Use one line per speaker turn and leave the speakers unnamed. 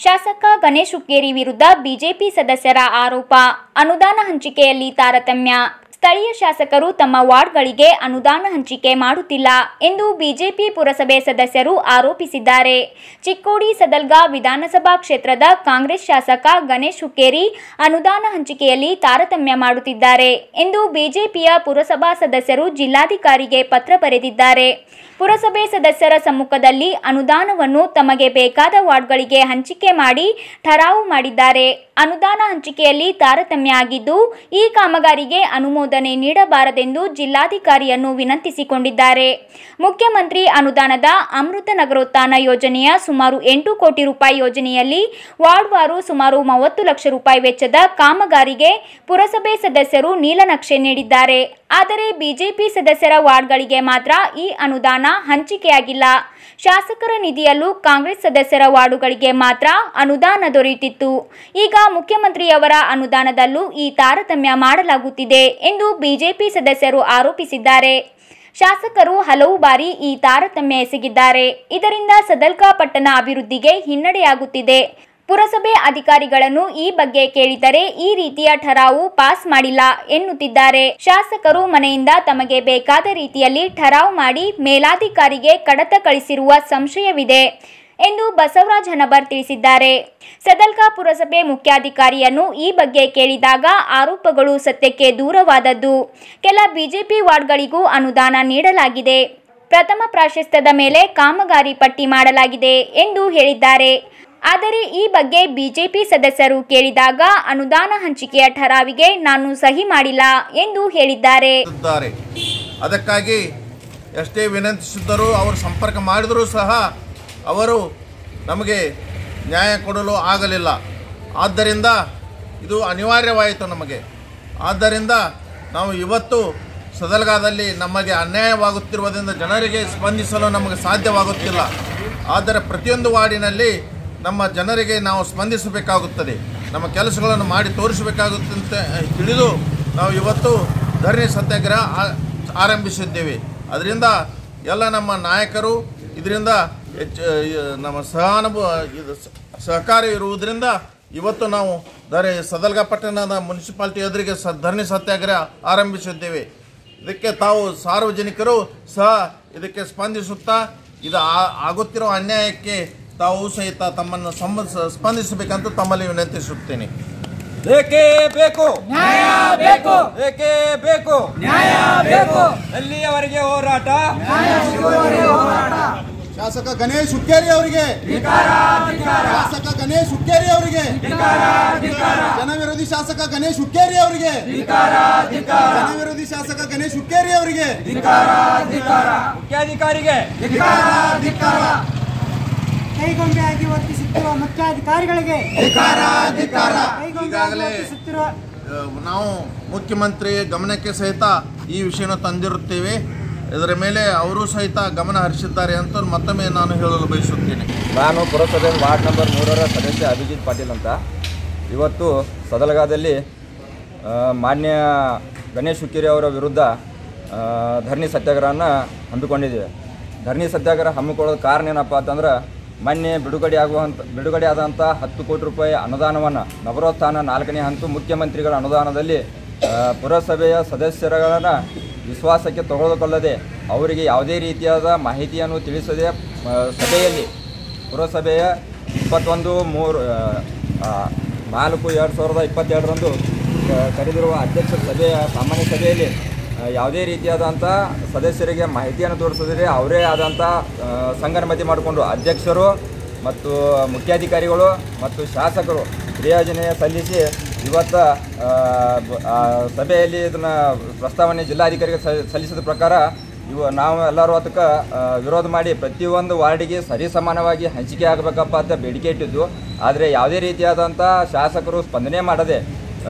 ಶಾಸಕ ಗಣೇಶ್ ಹುಕ್ಕೇರಿ ವಿರುದ್ಧ ಬಿಜೆಪಿ ಸದಸ್ಯರ ಆರೋಪ. ಅನುದಾನ ಹಂಚಿಕೆಯಲ್ಲಿ ತಾರತಮ್ಯ. ಸ್ಥಳೀಯ ಶಾಸಕರು ತಮ್ಮ ವಾರ್ಡ್ಗಳಿಗೆ ಅನುದಾನ ಹಂಚಿಕೆ ಮಾಡುತ್ತಿಲ್ಲ ಎಂದು ಬಿಜೆಪಿ ಪುರಸಭೆ ಸದಸ್ಯರು ಆರೋಪಿಸಿದ್ದಾರೆ. ಚಿಕ್ಕೋಡಿ ಸದಲ್ಗಾ ವಿಧಾನಸಭಾ ಕ್ಷೇತ್ರದ ಕಾಂಗ್ರೆಸ್ ಶಾಸಕ ಗಣೇಶ್ ಹುಕ್ಕೇರಿ ಅನುದಾನ ಹಂಚಿಕೆಯಲ್ಲಿ ತಾರತಮ್ಯ ಮಾಡುತ್ತಿದ್ದಾರೆ ಎಂದು ಬಿಜೆಪಿಯ ಪುರಸಭಾ ಸದಸ್ಯರು ಜಿಲ್ಲಾಧಿಕಾರಿಗೆ ಪತ್ರ ಬರೆದಿದ್ದಾರೆ. ಪುರಸಭೆ ಸದಸ್ಯರ ಸಮ್ಮುಖದಲ್ಲಿ ಅನುದಾನವನ್ನು ತಮಗೆ ಬೇಕಾದ ವಾರ್ಡ್ಗಳಿಗೆ ಹಂಚಿಕೆ ಮಾಡಿ ಠರಾವು ಮಾಡಿದ್ದಾರೆ. ಅನುದಾನ ಹಂಚಿಕೆಯಲ್ಲಿ ತಾರತಮ್ಯ ಆಗಿದ್ದು, ಈ ಕಾಮಗಾರಿಗೆ ಅನುಮೋದನೆ ನೀಡಬಾರದೆಂದು ಜಿಲ್ಲಾಧಿಕಾರಿಯನ್ನು ವಿನಂತಿಸಿಕೊಂಡಿದ್ದಾರೆ. ಮುಖ್ಯಮಂತ್ರಿ ಅನುದಾನದ ಅಮೃತ ನಗರೋತ್ಥಾನ ಯೋಜನೆಯ ಸುಮಾರು 8 ಕೋಟಿ ರೂಪಾಯಿ ಯೋಜನೆಯಲ್ಲಿ ವಾರ್ಡ್ವಾರು ಸುಮಾರು 30 ಲಕ್ಷ ರೂಪಾಯಿ ವೆಚ್ಚದ ಕಾಮಗಾರಿಗೆ ಪುರಸಭೆ ಸದಸ್ಯರು ನೀಲನಕ್ಷೆ ನೀಡಿದ್ದಾರೆ. ಆದರೆ ಬಿಜೆಪಿ ಸದಸ್ಯರ ವಾರ್ಡ್ಗಳಿಗೆ ಮಾತ್ರ ಈ ಅನುದಾನ ಹಂಚಿಕೆಯಾಗಿಲ್ಲ. ಶಾಸಕರ ನಿಧಿಯಲ್ಲೂ ಕಾಂಗ್ರೆಸ್ ಸದಸ್ಯರ ವಾರ್ಡುಗಳಿಗೆ ಮಾತ್ರ ಅನುದಾನ ದೊರೆಯುತ್ತಿತ್ತು. ಈಗ ಮುಖ್ಯಮಂತ್ರಿಯವರ ಅನುದಾನದಲ್ಲೂ ಈ ತಾರತಮ್ಯ ಮಾಡಲಾಗುತ್ತಿದೆ ಎಂದು ಬಿಜೆಪಿ ಸದಸ್ಯರು ಆರೋಪಿಸಿದ್ದಾರೆ. ಶಾಸಕರು ಹಲವು ಬಾರಿ ಈ ತಾರತಮ್ಯ ಎಸಗಿದ್ದಾರೆ. ಇದರಿಂದ ಸದಲ್ಗಾ ಪಟ್ಟಣ ಅಭಿವೃದ್ಧಿಗೆ ಹಿನ್ನಡೆಯಾಗುತ್ತಿದೆ. ಪುರಸಭೆ ಅಧಿಕಾರಿಗಳನ್ನು ಈ ಬಗ್ಗೆ ಕೇಳಿದರೆ ಈ ರೀತಿಯ ಠರಾವು ಪಾಸ್ ಮಾಡಿಲ್ಲ ಎನ್ನುತ್ತಿದ್ದಾರೆ. ಶಾಸಕರು ಮನೆಯಿಂದ ತಮಗೆ ಬೇಕಾದ ರೀತಿಯಲ್ಲಿ ಠರಾವು ಮಾಡಿ ಮೇಲಾಧಿಕಾರಿಗೆ ಕಡತ ಕಳಿಸಿರುವ ಸಂಶಯವಿದೆ ಎಂದು ಬಸವರಾಜ್ ಹನಬರ್ ತಿಳಿಸಿದ್ದಾರೆ. ಸದಲ್ಗಾ ಪುರಸಭೆ ಮುಖ್ಯಾಧಿಕಾರಿಯನ್ನು ಈ ಬಗ್ಗೆ ಕೇಳಿದಾಗ ಆರೋಪಗಳು ಸತ್ಯಕ್ಕೆ ದೂರವಾದದ್ದು. ಕೆಲ ಬಿಜೆಪಿ ವಾರ್ಡ್ಗಳಿಗೂ ಅನುದಾನ ನೀಡಲಾಗಿದೆ. ಪ್ರಥಮ ಪ್ರಾಶಸ್ತ್ಯದ ಮೇಲೆ ಕಾಮಗಾರಿ ಪಟ್ಟಿ ಮಾಡಲಾಗಿದೆ ಎಂದು ಹೇಳಿದ್ದಾರೆ. ಆದರೆ ಈ ಬಗ್ಗೆ ಬಿಜೆಪಿ ಸದಸ್ಯರು ಕೇಳಿದಾಗ ಅನುದಾನ ಹಂಚಿಕೆಯ ಠರಾವಿಗೆ ನಾನು ಸಹಿ ಮಾಡಿಲ್ಲ ಎಂದು ಹೇಳಿದ್ದಾರೆ.
ಅದಕ್ಕಾಗಿ ಎಷ್ಟೇ ವಿನಂತಿಸಿದ್ದರೂ ಅವರು ಸಂಪರ್ಕ ಮಾಡಿದರೂ ಸಹ ಅವರು ನಮಗೆ ನ್ಯಾಯ ಕೊಡಲು ಆಗಲಿಲ್ಲ. ಆದ್ದರಿಂದ ಇದು ಅನಿವಾರ್ಯವಾಯಿತು ನಮಗೆ. ಆದ್ದರಿಂದ ನಾವು ಇವತ್ತು ಸದಲ್ಗಾದಲ್ಲಿ ನಮಗೆ ಅನ್ಯಾಯವಾಗುತ್ತಿರುವುದರಿಂದ ಜನರಿಗೆ ಸ್ಪಂದಿಸಲು ನಮಗೆ ಸಾಧ್ಯವಾಗುತ್ತಿಲ್ಲ. ಆದರೆ ಪ್ರತಿಯೊಂದು ವಾರ್ಡಿನಲ್ಲಿ ನಮ್ಮ ಜನರಿಗೆ ನಾವು ಸ್ಪಂದಿಸಬೇಕಾಗುತ್ತದೆ, ನಮ್ಮ ಕೆಲಸಗಳನ್ನು ಮಾಡಿ ತೋರಿಸಬೇಕಾಗುತ್ತೆ ಅಂತ ತಿಳಿದು ನಾವು ಇವತ್ತು ಧರಣಿ ಸತ್ಯಾಗ್ರಹ ಆರಂಭಿಸಿದ್ದೇವೆ. ಅದರಿಂದ ಎಲ್ಲ ನಮ್ಮ ನಾಯಕರು ಇದರಿಂದ ನಮ್ಮ ಸಹಕಾರ ಇರುವುದರಿಂದ ಇವತ್ತು ನಾವು ಸದಲ್ಗಾ ಪಟ್ಟಣದ ಮುನ್ಸಿಪಾಲಿಟಿ ಎದುರಿಗೆ ಧರಣಿ ಸತ್ಯಾಗ್ರಹ ಆರಂಭಿಸಿದ್ದೇವೆ. ಇದಕ್ಕೆ ತಾವು ಸಾರ್ವಜನಿಕರು ಸಹ ಇದಕ್ಕೆ ಸ್ಪಂದಿಸುತ್ತಾ ಇದು ಆಗುತ್ತಿರುವ ಅನ್ಯಾಯಕ್ಕೆ ತಾವು ಸಹಿತ ತಮ್ಮನ್ನು ಸ್ಪಂದಿಸಬೇಕಂತ ತಮ್ಮಲ್ಲಿ ವಿನಂತಿಸುತ್ತೇನೆ.
ಬೇಕೇ ಬೇಕು ನ್ಯಾಯ ಬೇಕು, ಬೇಕೇ ಬೇಕು ನ್ಯಾಯ ಬೇಕು, ಎಲ್ಲಿಯವರೆಗೆ ಹೋರಾಟ,
ಶಾಸಕ ಗಣೇಶ್ ಹುಕ್ಕೇರಿ ಅವರಿಗೆ, ಶಾಸಕ ಗಣೇಶ್ ಹುಕ್ಕೇರಿ ಅವರಿಗೆ, ಜನವಿರೋಧಿ ಶಾಸಕ ಗಣೇಶ್ ಹುಕ್ಕೇರಿ ಅವರಿಗೆ, ಜನವಿರೋಧಿ ಶಾಸಕ ಗಣೇಶ್ ಹುಕ್ಕೇರಿ ಅವರಿಗೆ,
ಮುಖ್ಯಾಧಿಕಾರಿಗೆ
ಕೈಗೊಂಬೆಯಾಗಿ ವರ್ತಿಸುತ್ತಿರುವ ಮುಖ್ಯಾಧಿಕಾರಿಗಳಿಗೆ
ಈಗಾಗಲೇ ನಾವು ಮುಖ್ಯಮಂತ್ರಿ ಗಮನಕ್ಕೆ ಸಹಿತ ಈ ವಿಷಯನ ತಂದಿರುತ್ತೇವೆ. ಇದರ ಮೇಲೆ ಅವರು ಸಹಿತ ಗಮನ ಹರಿಸಿದ್ದಾರೆ ಅಂತ ಮತ್ತೊಮ್ಮೆ ನಾನು ಹೇಳಲು ಬಯಸುತ್ತೇನೆ.
ನಾನು ಪುರಸಭೆ ವಾರ್ಡ್ ನಂಬರ್ 3ರ ಸದಸ್ಯ ಅಭಿಜಿತ್ ಪಾಟೀಲ್ ಅಂತ. ಇವತ್ತು ಸದಲ್ಗಾದಲ್ಲಿ ಮಾನ್ಯ ಗಣೇಶ್ ಹುಕ್ಕೇರಿ ಅವರ ವಿರುದ್ಧ ಧರಣಿ ಸತ್ಯಾಗ್ರಹನ ಹಮ್ಮಿಕೊಂಡಿದ್ದೇವೆ. ಧರಣಿ ಸತ್ಯಾಗ್ರಹ ಹಮ್ಮಿಕೊಳ್ಳೋದು ಕಾರಣ ಏನಪ್ಪ ಅಂತಂದ್ರೆ, ಮೊನ್ನೆ ಬಿಡುಗಡೆ ಆದಂಥ 10 ಕೋಟಿ ರೂಪಾಯಿ ಅನುದಾನವನ್ನು ನಗರೋತ್ಥಾನ 4ನೇ ಹಂತ ಮುಖ್ಯಮಂತ್ರಿಗಳ ಅನುದಾನದಲ್ಲಿ ಪುರಸಭೆಯ ಸದಸ್ಯರುಗಳನ್ನು ವಿಶ್ವಾಸಕ್ಕೆ ತೆಗೆದುಕೊಳ್ಳದೆ ಅವರಿಗೆ ಯಾವುದೇ ರೀತಿಯಾದ ಮಾಹಿತಿಯನ್ನು ತಿಳಿಸದೆ ಸಭೆಯಲ್ಲಿ ಪುರಸಭೆಯ 21/4/2022ರಂದು ಕರೆದಿರುವ ಅಧ್ಯಕ್ಷರ ಸಭೆಯ ಸಾಮಾನ್ಯ ಸಭೆಯಲ್ಲಿ ಯಾವುದೇ ರೀತಿಯಾದಂಥ ಸದಸ್ಯರಿಗೆ ಮಾಹಿತಿಯನ್ನು ತೋರಿಸಿದರೆ ಅವರೇ ಆದಂಥ ಸಂಗನಮತಿ ಮಾಡಿಕೊಂಡು ಅಧ್ಯಕ್ಷರು ಮತ್ತು ಮುಖ್ಯಾಧಿಕಾರಿಗಳು ಮತ್ತು ಶಾಸಕರು ಕ್ರಿಯಾಯೋಜನೆ ಸಲ್ಲಿಸಿ ಇವತ್ತು ಸಭೆಯಲ್ಲಿ ಇದನ್ನು ಪ್ರಸ್ತಾವನೆ ಜಿಲ್ಲಾಧಿಕಾರಿಗೆ ಸಲ್ಲಿಸಿದ ಪ್ರಕಾರ ನಾವು ಎಲ್ಲರೂ ಅದಕ್ಕೆ ವಿರೋಧ ಮಾಡಿ ಪ್ರತಿಯೊಂದು ವಾರ್ಡಿಗೆ ಸರಿಸಮಾನವಾಗಿ ಹಂಚಿಕೆ ಆಗಬೇಕಪ್ಪ ಅಂತ ಬೇಡಿಕೆ ಇಟ್ಟಿದ್ದು. ಆದರೆ ಯಾವುದೇ ರೀತಿಯಾದಂಥ ಶಾಸಕರು ಸ್ಪಂದನೆ ಮಾಡದೆ